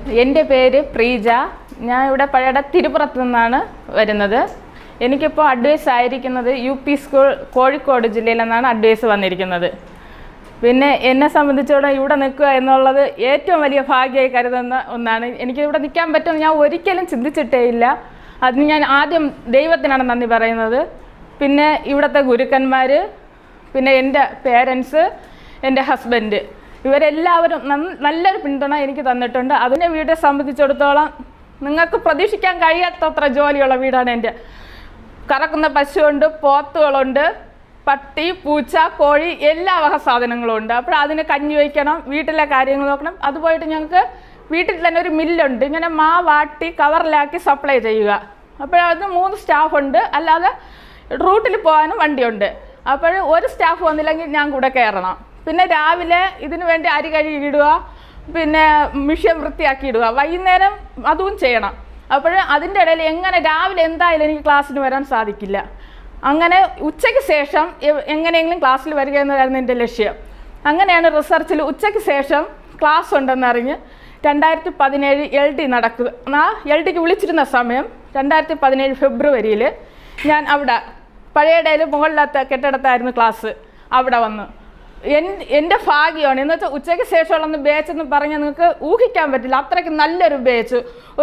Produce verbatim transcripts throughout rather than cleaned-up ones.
എൻ്റെ പേര് പ്രീജ. ഞാൻ ഇവിടെ പഴയകട തിരുപ്പുറത്ത് നിന്നാണ് വരുന്നത്. എനിക്കിപ്പോൾ അഡ്വൈസ് ആയിരിക്കുന്നത് യു പി സ്കൂൾ കോഴിക്കോട് ജില്ലയിൽ നിന്നാണ് അഡ്വൈസ് വന്നിരിക്കുന്നത്. പിന്നെ എന്നെ സംബന്ധിച്ചിടത്തോളം ഇവിടെ നിൽക്കുക എന്നുള്ളത് ഏറ്റവും വലിയ ഭാഗ്യമായി കരുതുന്ന ഒന്നാണ്. എനിക്ക് ഇവിടെ നിൽക്കാൻ പറ്റുമെന്ന് ഞാൻ ഒരിക്കലും ചിന്തിച്ചിട്ടേ ഇല്ല. അതിന് ഞാൻ ആദ്യം ദൈവത്തിനാണ് നന്ദി പറയുന്നത്. പിന്നെ ഇവിടുത്തെ ഗുരുക്കന്മാർ, പിന്നെ എൻ്റെ പേരൻസ്, എൻ്റെ ഹസ്ബൻഡ്, ഇവരെല്ലാവരും നല്ലൊരു പിന്തുണ എനിക്ക് തന്നിട്ടുണ്ട്. അതിൻ്റെ വീടിനെ സംബന്ധിച്ചിടത്തോളം നിങ്ങൾക്ക് പ്രതീക്ഷിക്കാൻ കഴിയാത്തത്ര ജോലിയുള്ള വീടാണ് എൻ്റെ. കറക്കുന്ന പശുവുണ്ട്, പോത്തുകളുണ്ട്, പട്ടി, പൂച്ച, കോഴി, എല്ലാ വക സാധനങ്ങളും ഉണ്ട്. അപ്പോൾ അതിന് കഞ്ഞി വയ്ക്കണം, വീട്ടിലെ കാര്യങ്ങൾ നോക്കണം. അതുപോയിട്ട് ഞങ്ങൾക്ക് വീട്ടിൽ തന്നെ ഒരു മില്ലുണ്ട്. ഇങ്ങനെ മാ വാട്ടി കവറിലാക്കി സപ്ലൈ ചെയ്യുക. അപ്പോൾ അത് മൂന്ന് സ്റ്റാഫുണ്ട്. അല്ലാതെ റൂട്ടിൽ പോകാനും വണ്ടിയുണ്ട്. അപ്പോൾ ഒരു സ്റ്റാഫ് വന്നില്ലെങ്കിൽ ഞാൻ കൂടെ കയറണം. പിന്നെ രാവിലെ ഇതിനു വേണ്ടി അരി കഴുകിയിടുക, പിന്നെ മിഷ്യൻ വൃത്തിയാക്കിയിടുക, വൈകുന്നേരം അതും ചെയ്യണം. അപ്പോൾ അതിൻ്റെ ഇടയിൽ എങ്ങനെ രാവിലെ എന്തായാലും എനിക്ക് ക്ലാസ്സിന് വരാൻ സാധിക്കില്ല. അങ്ങനെ ഉച്ചയ്ക്ക് ശേഷം എങ്ങനെയെങ്കിലും ക്ലാസ്സിൽ വരിക എന്നതായിരുന്നു എൻ്റെ ലക്ഷ്യം. അങ്ങനെയാണ് റിസർച്ചിൽ ഉച്ചയ്ക്ക് ശേഷം ക്ലാസ് ഉണ്ടെന്നറിഞ്ഞ് രണ്ടായിരത്തി പതിനേഴ് എൽ ഡി നടക്കുക എൽ ഡിക്ക് വിളിച്ചിരുന്ന സമയം രണ്ടായിരത്തി പതിനേഴ് ഫെബ്രുവരിയിൽ ഞാൻ അവിടെ പഴയകടയിൽ മുകളിലത്തെ കെട്ടിടത്തായിരുന്നു ക്ലാസ്. അവിടെ വന്നു എൻ എൻ്റെ ഭാഗ്യമാണ്. എന്ന് വെച്ചാൽ ഉച്ചയ്ക്ക് ശേഷമുള്ള ബാച്ച് എന്ന് പറഞ്ഞാൽ നിങ്ങൾക്ക് ഊഹിക്കാൻ പറ്റില്ല. അത്രയ്ക്ക് നല്ലൊരു ബാച്ച്.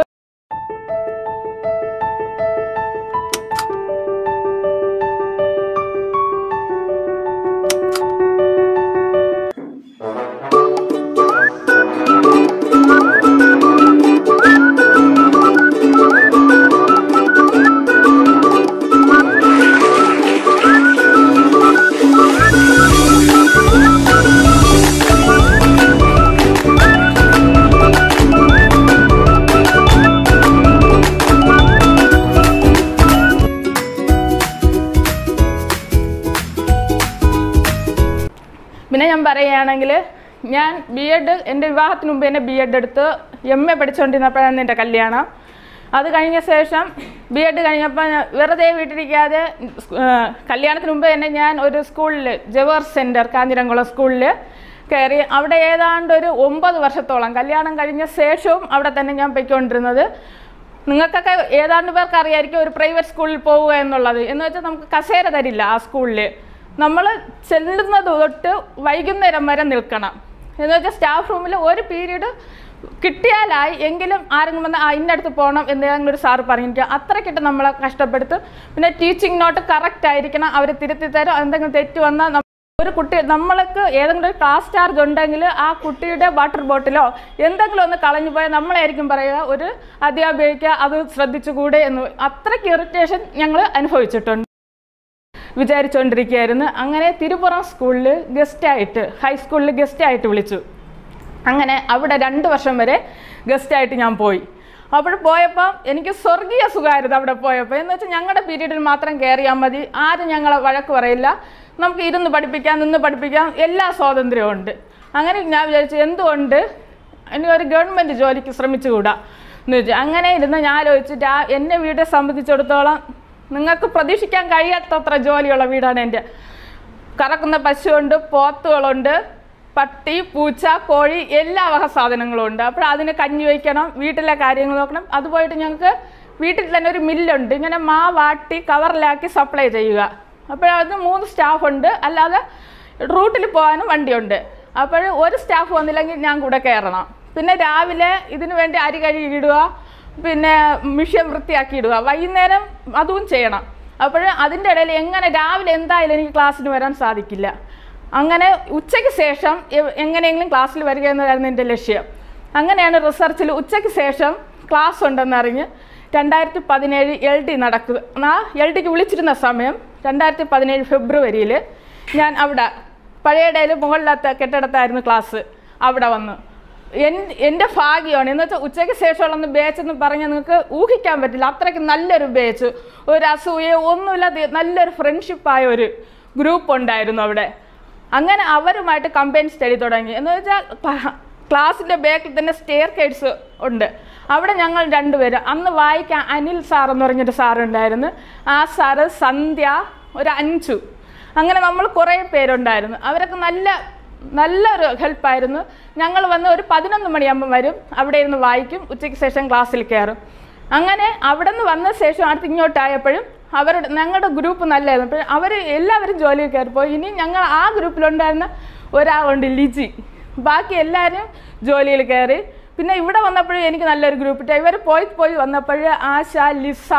പിന്നെ ഞാൻ പറയുകയാണെങ്കിൽ ഞാൻ ബി എഡ് എൻ്റെ വിവാഹത്തിന് മുമ്പ് തന്നെ ബി എഡ് എടുത്ത് എം എ പഠിച്ചുകൊണ്ടിരുന്നപ്പോഴാണ് എൻ്റെ കല്യാണം. അത് കഴിഞ്ഞ ശേഷം ബി എഡ് കഴിഞ്ഞപ്പോൾ വെറുതെ വീട്ടിലിരിക്കാതെ കല്യാണത്തിന് മുമ്പ് തന്നെ ഞാൻ ഒരു സ്കൂളിൽ ജവഹർ സെൻറ്റർ കാഞ്ഞിരംകുളം സ്കൂളിൽ കയറി. അവിടെ ഏതാണ്ട് ഒരു ഒമ്പത് വർഷത്തോളം കല്യാണം കഴിഞ്ഞ ശേഷവും അവിടെ തന്നെ ഞാൻ പോയിക്കൊണ്ടിരുന്നത്. നിങ്ങൾക്കൊക്കെ ഏതാണ്ട് പേർക്ക് അറിയായിരിക്കും ഒരു പ്രൈവറ്റ് സ്കൂളിൽ പോവുക എന്നുള്ളത്. എന്ന് വെച്ചാൽ നമുക്ക് കസേര തരില്ല ആ സ്കൂളിൽ. നമ്മൾ ചെല്ലുന്നത് തൊട്ട് വൈകുന്നേരം വരെ നിൽക്കണം. എന്ന് വെച്ചാൽ സ്റ്റാഫ് റൂമിൽ ഒരു പീരീഡ് കിട്ടിയാലായി എങ്കിലും ആരെങ്കിലും വന്ന് ആ ഇന്നടുത്ത് പോകണം എന്തെങ്കിലും ഒരു സാറ് പറഞ്ഞിരിക്കുക. അത്രയ്ക്കിട്ട് നമ്മളെ കഷ്ടപ്പെടുത്തും. പിന്നെ ടീച്ചിങ് നോട്ട് കറക്റ്റ് ആയിരിക്കണം, അവർ തിരുത്തി തരും. എന്തെങ്കിലും തെറ്റ് വന്നാൽ ഒരു കുട്ടി നമ്മൾക്ക് ഏതെങ്കിലും ഒരു ക്ലാസ് ചാർജ് ഉണ്ടെങ്കിൽ ആ കുട്ടിയുടെ വാട്ടർ ബോട്ടിലോ എന്തെങ്കിലും ഒന്ന് കളഞ്ഞു പോയാൽ നമ്മളായിരിക്കും പറയുക ഒരു അധ്യാപിക അത് ശ്രദ്ധിച്ചുകൂടെ എന്ന്. അത്രയ്ക്ക് ഇറിറ്റേഷൻ ഞങ്ങൾ അനുഭവിച്ചിട്ടുണ്ട്, വിചാരിച്ചുകൊണ്ടിരിക്കുകയായിരുന്നു. അങ്ങനെ തിരുപ്പുറം സ്കൂളിൽ ഗസ്റ്റായിട്ട് ഹൈസ്കൂളിൽ ഗസ്റ്റായിട്ട് വിളിച്ചു. അങ്ങനെ അവിടെ രണ്ട് വർഷം വരെ ഗസ്റ്റായിട്ട് ഞാൻ പോയി. അപ്പോൾ പോയപ്പോൾ എനിക്ക് സ്വർഗീയ സുഖമായിരുന്നു അവിടെ പോയപ്പോൾ. എന്ന് വെച്ചാൽ ഞങ്ങളുടെ പീരീഡിൽ മാത്രം കയറിയാൽ മതി, ആരും ഞങ്ങളെ വഴക്ക് പറയില്ല, നമുക്ക് ഇരുന്ന് പഠിപ്പിക്കാം, നിന്ന് പഠിപ്പിക്കാം, എല്ലാ സ്വാതന്ത്ര്യവും ഉണ്ട്. അങ്ങനെ ഞാൻ വിചാരിച്ചു എന്തുകൊണ്ട് ഇനി ഒരു ഗവൺമെൻറ് ജോലിക്ക് ശ്രമിച്ചുകൂടാ എന്ന് വെച്ചാൽ. അങ്ങനെ ഇരുന്ന് ഞാൻ ആലോചിച്ചിട്ട് ആ എന്നെ വീടിനെ സംബന്ധിച്ചിടത്തോളം നിങ്ങൾക്ക് പ്രതീക്ഷിക്കാൻ കഴിയാത്തത്ര ജോലിയുള്ള വീടാണ് എൻ്റെ. കറക്കുന്ന പശുവുണ്ട്, പോത്തുകളുണ്ട്, പട്ടി, പൂച്ച, കോഴി, എല്ലാ വക സാധനങ്ങളും ഉണ്ട്. അപ്പോൾ അതിന് കഞ്ഞി വയ്ക്കണം, വീട്ടിലെ കാര്യങ്ങൾ നോക്കണം. അതുപോയിട്ട് ഞങ്ങൾക്ക് വീട്ടിൽ തന്നെ ഒരു മില്ലുണ്ട്. ഇങ്ങനെ മാ വാട്ടി കവറിലാക്കി സപ്ലൈ ചെയ്യുക. അപ്പോൾ അത് മൂന്ന് സ്റ്റാഫുണ്ട്. അല്ലാതെ റൂട്ടിൽ പോകാനും വണ്ടിയുണ്ട്. അപ്പോൾ ഒരു സ്റ്റാഫ് വന്നില്ലെങ്കിൽ ഞാൻ കൂടെ കയറണം. പിന്നെ രാവിലെ ഇതിനു വേണ്ടി അരി കഴുകിയിടുക, പിന്നെ മിഷ്യൻ വൃത്തിയാക്കിയിടുക, വൈകുന്നേരം അതും ചെയ്യണം. അപ്പോൾ അതിൻ്റെ ഇടയിൽ എങ്ങനെ രാവിലെ എന്തായാലും എനിക്ക് ക്ലാസ്സിന് വരാൻ സാധിക്കില്ല. അങ്ങനെ ഉച്ചയ്ക്ക് ശേഷം എങ്ങനെയെങ്കിലും ക്ലാസ്സിൽ വരിക എന്നതായിരുന്നു എൻ്റെ ലക്ഷ്യം. അങ്ങനെയാണ് റിസർച്ചിൽ ഉച്ചയ്ക്ക് ശേഷം ക്ലാസ് ഉണ്ടെന്നറിഞ്ഞ് രണ്ടായിരത്തി പതിനേഴ് എൽ ഡി നടക്കുക എൽ ഡിക്ക് വിളിച്ചിരുന്ന സമയം രണ്ടായിരത്തി പതിനേഴ് ഫെബ്രുവരിയിൽ ഞാൻ അവിടെ പഴയകടയിൽ മുകളിലത്തെ കെട്ടിടത്തായിരുന്നു ക്ലാസ്. അവിടെ വന്നു എൻ എൻ്റെ ഭാഗ്യമാണ്. എന്ന് വെച്ചാൽ ഉച്ചയ്ക്ക് ശേഷമുള്ള ബാച്ച് എന്ന് പറഞ്ഞാൽ നിങ്ങൾക്ക് ഊഹിക്കാൻ പറ്റില്ല. അത്രയ്ക്ക് നല്ലൊരു ബാച്ച്, ഒരു അസൂയ ഒന്നുമില്ലാതെ നല്ലൊരു ഫ്രണ്ട്ഷിപ്പായ ഒരു ഗ്രൂപ്പ് ഉണ്ടായിരുന്നു അവിടെ. അങ്ങനെ അവരുമായിട്ട് കമ്പൈൻ സ്റ്റഡി തുടങ്ങി. എന്ന് വെച്ചാൽ ക്ലാസ്സിൻ്റെ ബാക്കിൽ തന്നെ സ്റ്റെയർ കേഴ്സ് ഉണ്ട്. അവിടെ ഞങ്ങൾ രണ്ടുപേരും അന്ന് വായിക്കാൻ അനിൽ സാർ എന്ന് പറഞ്ഞൊരു സാറുണ്ടായിരുന്നു. ആ സാറ്, സന്ധ്യ, ഒരു അഞ്ചു, അങ്ങനെ നമ്മൾ കുറേ പേരുണ്ടായിരുന്നു. അവരൊക്കെ നല്ല നല്ലൊരു ഹെൽപ്പായിരുന്നു. ഞങ്ങൾ വന്ന് ഒരു പതിനൊന്ന് മണിയാകുമ്പോൾ വരും, അവിടെ ഇരുന്ന് വായിക്കും, ഉച്ചയ്ക്ക് ശേഷം ക്ലാസ്സിൽ കയറും. അങ്ങനെ അവിടെ നിന്ന് വന്ന ശേഷം അടുത്ത് ഇങ്ങോട്ടായപ്പോഴും അവരുടെ ഞങ്ങളുടെ ഗ്രൂപ്പ് നല്ലതായിരുന്നു. അപ്പോൾ അവർ എല്ലാവരും ജോലിയിൽ കയറിപ്പോയി. ഇനി ഞങ്ങൾ ആ ഗ്രൂപ്പിലുണ്ടായിരുന്ന ഒരാളുണ്ട് ലിജി, ബാക്കി എല്ലാവരും ജോലിയിൽ കയറി. പിന്നെ ഇവിടെ വന്നപ്പോഴും എനിക്ക് നല്ലൊരു ഗ്രൂപ്പ് ഇട്ട. ഇവർ പോയി പോയി വന്നപ്പോൾ ആശ, ലിസ,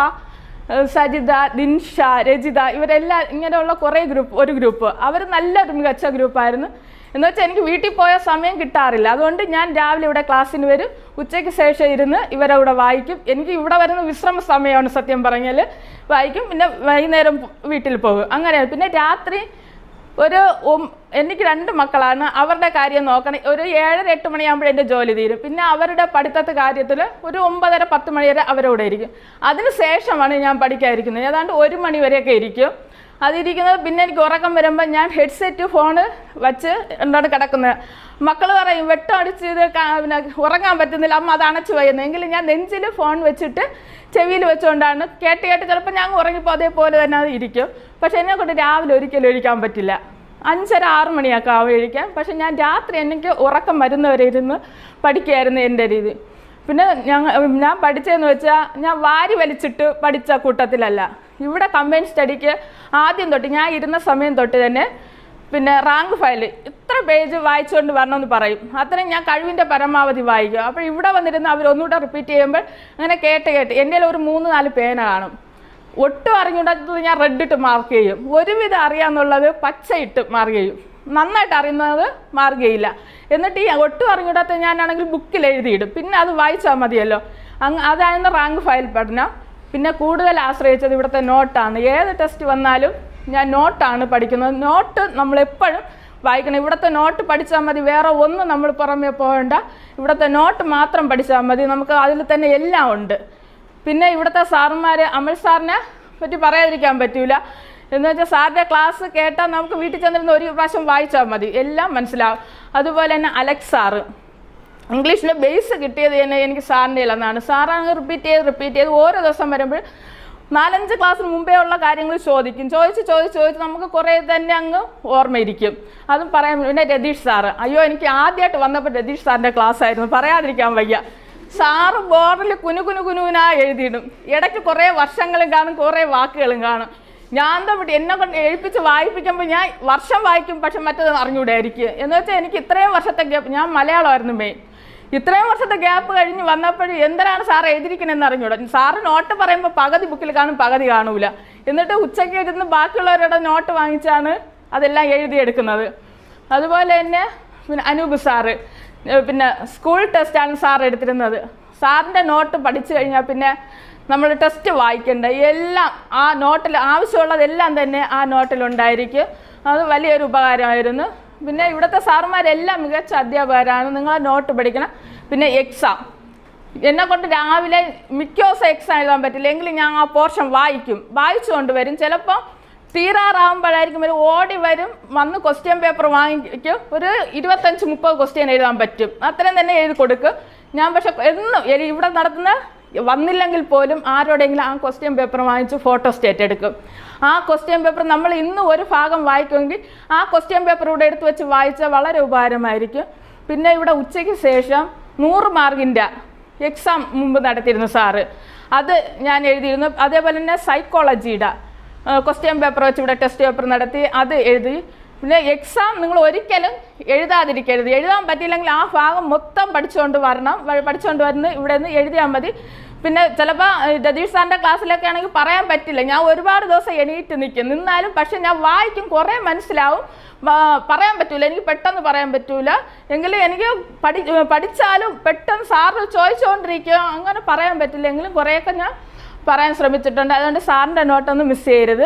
സജിത, ദിൻഷ, രജിത ഇവരെല്ലാം ഇങ്ങനെയുള്ള കുറേ ഗ്രൂപ്പ് ഒരു ഗ്രൂപ്പ് അവർ നല്ലൊരു മികച്ച ഗ്രൂപ്പായിരുന്നു. എന്ന് വെച്ചാൽ എനിക്ക് വീട്ടിൽ പോയ സമയം കിട്ടാറില്ല. അതുകൊണ്ട് ഞാൻ രാവിലെ ഇവിടെ ക്ലാസ്സിന് വരും, ഉച്ചയ്ക്ക് ശേഷം ഇരുന്ന് ഇവരെ ഇവിടെ വായിക്കും. എനിക്ക് ഇവിടെ വരുന്ന വിശ്രമ സമയമാണ് സത്യം പറഞ്ഞാൽ, വായിക്കും. പിന്നെ വൈകുന്നേരം വീട്ടിൽ പോകും. അങ്ങനെ പിന്നെ രാത്രി ഒരു എനിക്ക് രണ്ട് മക്കളാണ്, അവരുടെ കാര്യം നോക്കണം. ഒരു ഏഴര എട്ട് മണിയാകുമ്പോൾ എൻ്റെ ജോലി തീരും. പിന്നെ അവരുടെ പഠിത്തത്തെ കാര്യത്തിൽ ഒരു ഒമ്പതര പത്ത് മണി വരെ അവരോടെ ഇരിക്കും. അതിന് ശേഷമാണ് ഞാൻ പഠിക്കാതിരിക്കുന്നത്. ഏതാണ്ട് ഒരു മണി വരെയൊക്കെ ഇരിക്കും. അതിരിക്കുന്നത് പിന്നെ എനിക്ക് ഉറക്കം വരുമ്പോൾ ഞാൻ ഹെഡ്സെറ്റ് ഫോണ് വച്ച് എന്താണ് കിടക്കുന്നത്. മക്കൾ പറയും വെട്ടം അടിച്ച് ഇത് പിന്നെ ഉറങ്ങാൻ പറ്റുന്നില്ല അമ്മ, അത് അണച്ചു പോയെന്ന്. എങ്കിലും ഞാൻ നെഞ്ചിൽ ഫോൺ വെച്ചിട്ട് ചെവിയിൽ വെച്ചുകൊണ്ടാണ് കേട്ട് കേട്ട് ചിലപ്പോൾ ഞാൻ ഉറങ്ങിപ്പോൾ അതേപോലെ തന്നെ അത് ഇരിക്കും. പക്ഷെ എന്നെ കൊണ്ട് രാവിലെ ഒരിക്കലും ഒഴിക്കാൻ പറ്റില്ല. അഞ്ചര ആറ് മണിയൊക്കെ ആവും ഒഴിക്കാൻ. പക്ഷെ ഞാൻ രാത്രി എനിക്ക് ഉറക്കം വരുന്നവരെ ഇരുന്ന് പഠിക്കുകയായിരുന്നു എൻ്റെ രീതി. പിന്നെ ഞങ്ങൾ ഞാൻ പഠിച്ചതെന്ന് വെച്ചാൽ ഞാൻ വാരി വലിച്ചിട്ട് പഠിച്ച കൂട്ടത്തിലല്ല. ഇവിടെ കമ്പൈൻ സ്റ്റഡിക്ക് ആദ്യം തൊട്ട് ഞാൻ ഇരുന്ന സമയം തൊട്ട് തന്നെ പിന്നെ റാങ്ക് ഫയൽ ഇത്ര പേജ് വായിച്ചുകൊണ്ട് വരണമെന്ന് പറയും. അത്രയും ഞാൻ കഴിവിൻ്റെ പരമാവധി വായിക്കും. അപ്പോൾ ഇവിടെ വന്നിരുന്ന് അവർ ഒന്നുകൂടെ റിപ്പീറ്റ് ചെയ്യുമ്പോൾ അങ്ങനെ കേട്ട് കേട്ട് എൻ്റെ ഒരു മൂന്ന് നാല് പേന കാണും. ഒട്ടും അറിഞ്ഞുകൊണ്ടത് ഞാൻ റെഡ് ഇട്ട് മാർക്ക് ചെയ്യും. ഒരുവിധം അറിയാമെന്നുള്ളത് പച്ചയിട്ട് മാർക്ക് ചെയ്യും. നന്നായിട്ട് അറിയുന്നത് മാർക്ക് ചെയ്യില്ല. എന്നിട്ട് ഈ ഒട്ടും അറിഞ്ഞൂടാത്ത ഞാനാണെങ്കിൽ ബുക്കിൽ എഴുതിയിടും. പിന്നെ അത് വായിച്ചാൽ മതിയല്ലോ. അങ്ങ് അതായിരുന്നു റാങ്ക് ഫയൽ പഠനം. പിന്നെ കൂടുതൽ ആശ്രയിച്ചത് ഇവിടുത്തെ നോട്ടാണ്. ഏത് ടെസ്റ്റ് വന്നാലും ഞാൻ നോട്ടാണ് പഠിക്കുന്നത്. നോട്ട് നമ്മളെപ്പോഴും വായിക്കണം. ഇവിടുത്തെ നോട്ട് പഠിച്ചാൽ മതി, വേറെ ഒന്നും നമ്മൾ പുറമേ പോകേണ്ട. ഇവിടുത്തെ നോട്ട് മാത്രം പഠിച്ചാൽ മതി, നമുക്ക് അതിൽ തന്നെ എല്ലാം ഉണ്ട്. പിന്നെ ഇവിടുത്തെ സാറുമാർ, അമൽ സാറിനെ പറ്റി പറയാതിരിക്കാൻ പറ്റില്ല. എന്ന് വെച്ചാൽ സാറിൻ്റെ ക്ലാസ് കേട്ടാൽ നമുക്ക് വീട്ടിൽ ചെന്നിരുന്ന ഒരു പ്രാവശ്യം വായിച്ചാൽ മതി, എല്ലാം മനസ്സിലാവും. അതുപോലെ തന്നെ അലക്സ് സാറ്, ഇംഗ്ലീഷിൻ്റെ ബേസ് കിട്ടിയത് തന്നെ എനിക്ക് സാറിൻ്റെ ഇല്ലെന്നാണ്. സാറാണ് റിപ്പീറ്റ് ചെയ്ത് റിപ്പീറ്റ് ചെയ്ത് ഓരോ ദിവസം വരുമ്പോൾ നാലഞ്ച് ക്ലാസ്സിന് മുമ്പേ ഉള്ള കാര്യങ്ങൾ ചോദിക്കും. ചോദിച്ച് ചോദിച്ച് ചോദിച്ച് നമുക്ക് കുറേ തന്നെ അങ്ങ് ഓർമ്മയിരിക്കും. അതും പറയാൻ. പിന്നെ രതീഷ് സാറ്, അയ്യോ എനിക്ക് ആദ്യമായിട്ട് വന്നപ്പോൾ രതീഷ് സാറിൻ്റെ ക്ലാസ് ആയിരുന്നു, പറയാതിരിക്കാൻ വയ്യ. സാറ് ബോർഡിൽ കുനു കുനു കുനുവിനാ എഴുതിയിടും. ഇടയ്ക്ക് കുറേ വർഷങ്ങളും കാണും, കുറേ വാക്കുകളും കാണും. ഞാൻ എന്താ വിട്ട് എന്നെ കൊണ്ട് എഴുപ്പിച്ച് വായിപ്പിക്കുമ്പോൾ ഞാൻ വർഷം വായിക്കും, പക്ഷെ മറ്റത് അറിഞ്ഞുകൂടായിരിക്കും. എന്ന് വെച്ചാൽ എനിക്ക് ഇത്രയും വർഷത്തെ ഗ്യാപ്പ്, ഞാൻ മലയാളമായിരുന്നു മെയിൻ, ഇത്രയും വർഷത്തെ ഗ്യാപ്പ് കഴിഞ്ഞ് വന്നപ്പോഴും എന്തിനാണ് സാർ എഴുതിയിരിക്കണമെന്ന് അറിഞ്ഞൂടാ. സാറ് നോട്ട് പറയുമ്പോൾ പകുതി ബുക്കിൽ കാണും, പകുതി കാണൂല. എന്നിട്ട് ഉച്ചയ്ക്ക് ഇരുന്ന് ബാക്കിയുള്ളവരുടെ നോട്ട് വാങ്ങിച്ചാണ് അതെല്ലാം എഴുതിയെടുക്കുന്നത്. അതുപോലെ തന്നെ പിന്നെ അനൂപ് സാറ്, പിന്നെ സ്കൂൾ ടെസ്റ്റാണ് സാർ എടുത്തിരുന്നത്. സാറിൻ്റെ നോട്ട് പഠിച്ചു കഴിഞ്ഞാൽ പിന്നെ നമ്മൾ ടെസ്റ്റ് വായിക്കേണ്ട എല്ലാം ആ നോട്ടിൽ ആവശ്യമുള്ളതെല്ലാം തന്നെ ആ നോട്ടിലുണ്ടായിരിക്കും. അത് വലിയൊരു ഉപകാരമായിരുന്നു. പിന്നെ ഇവിടുത്തെ സാറുമാരെല്ലാം മികച്ച അധ്യാപകരാണ്. നിങ്ങൾ നോട്ട് പഠിക്കണം. പിന്നെ എക്സാം എന്നെക്കൊണ്ട് രാവിലെ മിക്ക ദിവസം എക്സാം എഴുതാൻ പറ്റില്ല, എങ്കിലും ഞാൻ ആ പോർഷൻ വായിക്കും, വായിച്ചുകൊണ്ട് വരും. ചിലപ്പോൾ തീരാറാകുമ്പോഴായിരിക്കും ഒരു ഓടി വരും, വന്ന് ക്വസ്റ്റ്യൻ പേപ്പർ വാങ്ങിക്കും. ഒരു ഇരുപത്തഞ്ച് മുപ്പത് ക്വസ്റ്റ്യൻ എഴുതാൻ പറ്റും, അത്രയും തന്നെ എഴുതി കൊടുക്കും ഞാൻ. പക്ഷെ എന്നും ഇവിടെ നടത്തുന്ന വന്നില്ലെങ്കിൽ പോലും ആരോടെങ്കിലും ആ ക്വസ്റ്റ്യൻ പേപ്പർ വാങ്ങിച്ച് ഫോട്ടോ സ്റ്റേറ്റ് എടുക്കും. ആ ക്വസ്റ്റ്യൻ പേപ്പർ നമ്മൾ ഇന്ന് ഒരു ഭാഗം വായിക്കുമെങ്കിൽ ആ ക്വസ്റ്റ്യൻ പേപ്പർ ഇവിടെ എടുത്ത് വെച്ച് വായിച്ചാൽ വളരെ ഉപകാരമായിരിക്കും. പിന്നെ ഇവിടെ ഉച്ചയ്ക്ക് ശേഷം നൂറ് മാർക്കിൻ്റെ എക്സാം മുമ്പ് നടത്തിയിരുന്നു സാറ്, അത് ഞാൻ എഴുതിയിരുന്നു. അതേപോലെ തന്നെ സൈക്കോളജിയുടെ ക്വസ്റ്റ്യൻ പേപ്പർ വെച്ച് ഇവിടെ ടെസ്റ്റ് പേപ്പർ നടത്തി, അത് എഴുതി. പിന്നെ എക്സാം നിങ്ങൾ ഒരിക്കലും എഴുതാതിരിക്കരുത്. എഴുതാൻ പറ്റിയില്ലെങ്കിൽ ആ ഭാഗം മൊത്തം പഠിച്ചുകൊണ്ട് വരണം. പഠിച്ചുകൊണ്ട് വരുന്ന ഇവിടെ നിന്ന് എഴുതിയാൽ മതി. പിന്നെ ചിലപ്പോൾ രതീഷ് സാറിൻ്റെ ക്ലാസ്സിലൊക്കെ ആണെങ്കിൽ പറയാൻ പറ്റില്ല, ഞാൻ ഒരുപാട് ദിവസം എണീറ്റ് നിൽക്കും, നിന്നാലും പക്ഷെ ഞാൻ വായിക്കും, കുറേ മനസ്സിലാവും. പറയാൻ പറ്റൂല, എനിക്ക് പെട്ടെന്ന് പറയാൻ പറ്റൂല. എങ്കിലും എനിക്ക് പഠി പഠിച്ചാലും പെട്ടെന്ന് സാറ് ചോദിച്ചുകൊണ്ടിരിക്കുക, അങ്ങനെ പറയാൻ പറ്റില്ല. എങ്കിലും കുറേയൊക്കെ ഞാൻ പറയാൻ ശ്രമിച്ചിട്ടുണ്ട്. അതുകൊണ്ട് സാറിൻ്റെ നോട്ടൊന്നും മിസ് ചെയ്യരുത്.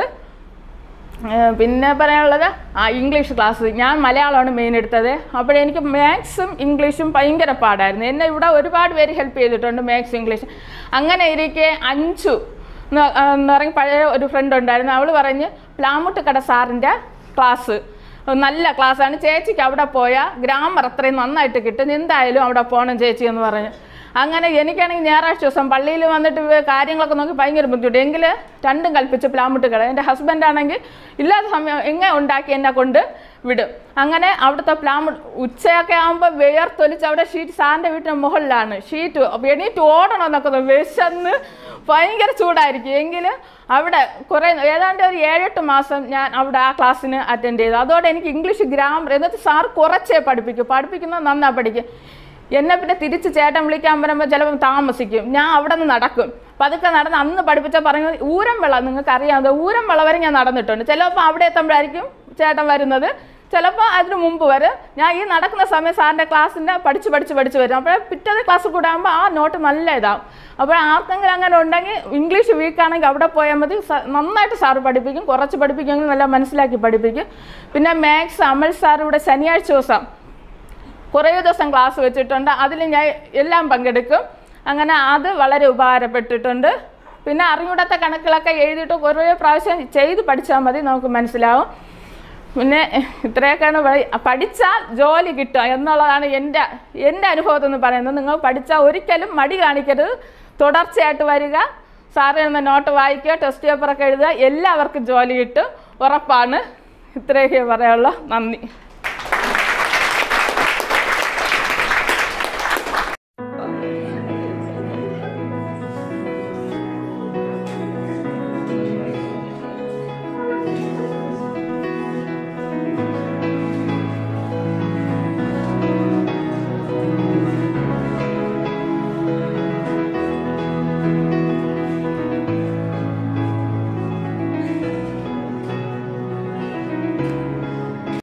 പിന്നെ പറയാനുള്ളത് ആ ഇംഗ്ലീഷ് ക്ലാസ്, ഞാൻ മലയാളമാണ് മെയിൻ എടുത്തത്. അപ്പോഴെനിക്ക് മാത്സും ഇംഗ്ലീഷും ഭയങ്കര പാടായിരുന്നു. എന്നെ ഇവിടെ ഒരുപാട് പേര് ഹെൽപ്പ് ചെയ്തിട്ടുണ്ട് മാത്സ് ഇംഗ്ലീഷ്. അങ്ങനെ ഇരിക്കെ അഞ്ചു എന്ന് പറഞ്ഞ് പഴയ ഒരു ഫ്രണ്ട് ഉണ്ടായിരുന്നു, അവൾ പറഞ്ഞ് പ്ലാമുട്ടുകട സാറിൻ്റെ ക്ലാസ് നല്ല ക്ലാസ്സാണ്, ചേച്ചിക്ക് അവിടെ പോയാൽ ഗ്രാമർ അത്രയും നന്നായിട്ട് കിട്ടും, എന്തായാലും അവിടെ പോകണം ചേച്ചി എന്ന് പറഞ്ഞ്. അങ്ങനെ എനിക്കാണെങ്കിൽ ഞായറാഴ്ച ദിവസം പള്ളിയിൽ വന്നിട്ട് കാര്യങ്ങളൊക്കെ നോക്കി ഭയങ്കര ബുദ്ധിമുട്ട്. എങ്കിൽ രണ്ടും കൽപ്പിച്ച് പ്ലാമുട്ട് കിട. എൻ്റെ ഹസ്ബൻഡാണെങ്കിൽ ഇല്ലാത്ത സമയം എങ്ങനെ ഉണ്ടാക്കി എന്നെ കൊണ്ട് വിടും. അങ്ങനെ അവിടുത്തെ പ്ലാമ് ഉച്ചയൊക്കെ ആകുമ്പോൾ വേർത്തൊലിച്ച് അവിടെ ഷീറ്റ് സാറിൻ്റെ വീട്ടിൻ്റെ മുകളിലാണ് ഷീറ്റ് എണീറ്റ് ഓടണമെന്നൊക്കെ വിശന്ന് ഭയങ്കര ചൂടായിരിക്കും. എങ്കിലും അവിടെ കുറേ ഏതാണ്ട് ഒരു ഏഴെട്ട് മാസം ഞാൻ അവിടെ ആ ക്ലാസ്സിന് അറ്റൻഡ് ചെയ്തു. അതോടെ എനിക്ക് ഇംഗ്ലീഷ് ഗ്രാമർ എന്നിട്ട് സാർ കുറച്ചേ പഠിപ്പിക്കും, പഠിപ്പിക്കുന്നത് നന്നായി പഠിക്കും. എന്നെ പിന്നെ തിരിച്ച് ചേട്ടൻ വിളിക്കാൻ വരുമ്പോൾ ചിലപ്പോൾ താമസിക്കും. ഞാൻ അവിടെ നിന്ന് നടക്കും, പതുക്കെ നടന്ന് അന്ന് പഠിപ്പിച്ച പറയുന്നത് ഊരം വിള, നിങ്ങൾക്ക് അറിയാവുന്നത് ഊരം വിള വരെ ഞാൻ നടന്നിട്ടുണ്ട്. ചിലപ്പോൾ അവിടെ എത്തുമ്പോഴായിരിക്കും ചേട്ടൻ വരുന്നത്, ചിലപ്പോൾ അതിന് മുമ്പ് വരും. ഞാൻ ഈ നടക്കുന്ന സമയം സാറിൻ്റെ ക്ലാസ്സിൻ്റെ പഠിച്ച് പഠിച്ച് പഠിച്ച് വരും. അപ്പോൾ പിറ്റേ ക്ലാസ് കൂടെ ആകുമ്പോൾ ആ നോട്ട് നല്ല ഇതാവും. അപ്പോൾ ആർക്കെങ്കിലും അങ്ങനെ ഉണ്ടെങ്കിൽ ഇംഗ്ലീഷ് വീക്കാണെങ്കിൽ അവിടെ പോയാൽ മതി. നന്നായിട്ട് സാറ് പഠിപ്പിക്കും, കുറച്ച് പഠിപ്പിക്കുമെങ്കിൽ നല്ല മനസ്സിലാക്കി പഠിപ്പിക്കും. പിന്നെ മാത്സ് അമൽ സാർ ഇവിടെ ശനിയാഴ്ച ദിവസം കുറേ ദിവസം ക്ലാസ് വെച്ചിട്ടുണ്ട്. അതിൽ ഞാൻ എല്ലാം പങ്കെടുക്കും. അങ്ങനെ അത് വളരെ ഉപകാരപ്പെട്ടിട്ടുണ്ട്. പിന്നെ അറിഞ്ഞൂടാത്ത കണക്കുകളൊക്കെ എഴുതിയിട്ട് കുറേ പ്രാവശ്യം ചെയ്ത് പഠിച്ചാൽ മതി, നമുക്ക് മനസ്സിലാവും. പിന്നെ ഇത്രയൊക്കെയാണ് പഠിച്ചാൽ ജോലി കിട്ടുക എന്നുള്ളതാണ് എൻ്റെ എൻ്റെ അനുഭവത്തിൽ നിന്ന് പറയുന്നത്. നിങ്ങൾ പഠിച്ചാൽ ഒരിക്കലും മടി കാണിക്കരുത്, തുടർച്ചയായിട്ട് വരിക, സാറ് എഴുതുന്ന നോട്ട് വായിക്കുക, ടെസ്റ്റ് പേപ്പറൊക്കെ എഴുതുക, എല്ലാവർക്കും ജോലി കിട്ടും, ഉറപ്പാണ്. ഇത്രയൊക്കെ പറയാനുള്ളൂ. നന്ദി.